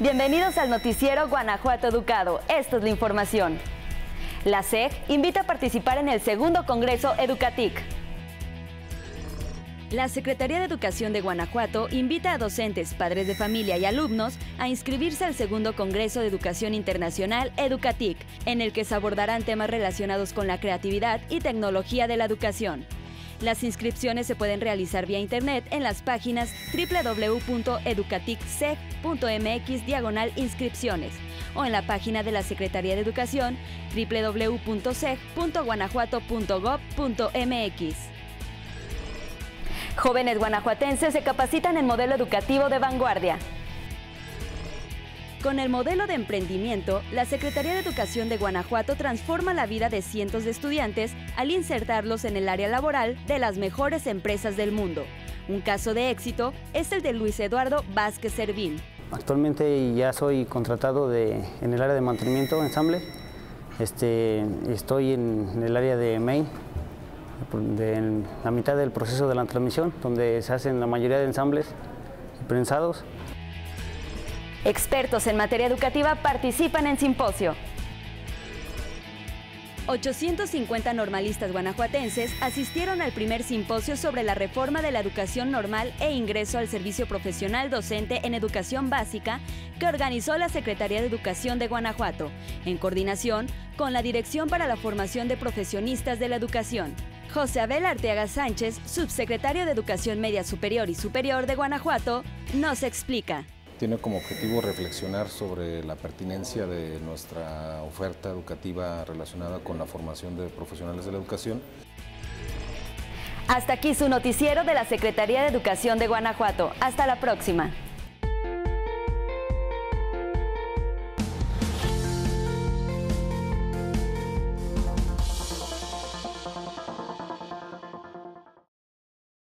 Bienvenidos al noticiero Guanajuato Educado. Esta es la información. La SEG invita a participar en el segundo Congreso Educatic. La Secretaría de Educación de Guanajuato invita a docentes, padres de familia y alumnos a inscribirse al segundo Congreso de Educación Internacional Educatic, en el que se abordarán temas relacionados con la creatividad y tecnología de la educación. Las inscripciones se pueden realizar vía internet en las páginas www.educaticseg.mx/inscripciones o en la página de la Secretaría de Educación www.seg.guanajuato.gov.mx. Jóvenes guanajuatenses se capacitan en modelo educativo de vanguardia. Con el modelo de emprendimiento, la Secretaría de Educación de Guanajuato transforma la vida de cientos de estudiantes al insertarlos en el área laboral de las mejores empresas del mundo. Un caso de éxito es el de Luis Eduardo Vázquez Servín. Actualmente ya soy contratado en el área de mantenimiento, ensamble. Estoy en el área de main, de la mitad del proceso de la transmisión, donde se hacen la mayoría de ensambles y prensados. Expertos en materia educativa participan en simposio. 850 normalistas guanajuatenses asistieron al primer simposio sobre la reforma de la educación normal e ingreso al servicio profesional docente en educación básica que organizó la Secretaría de Educación de Guanajuato, en coordinación con la Dirección para la Formación de Profesionistas de la Educación. José Abel Arteaga Sánchez, subsecretario de Educación Media Superior y Superior de Guanajuato, nos explica. Tiene como objetivo reflexionar sobre la pertinencia de nuestra oferta educativa relacionada con la formación de profesionales de la educación. Hasta aquí su noticiero de la Secretaría de Educación de Guanajuato. Hasta la próxima.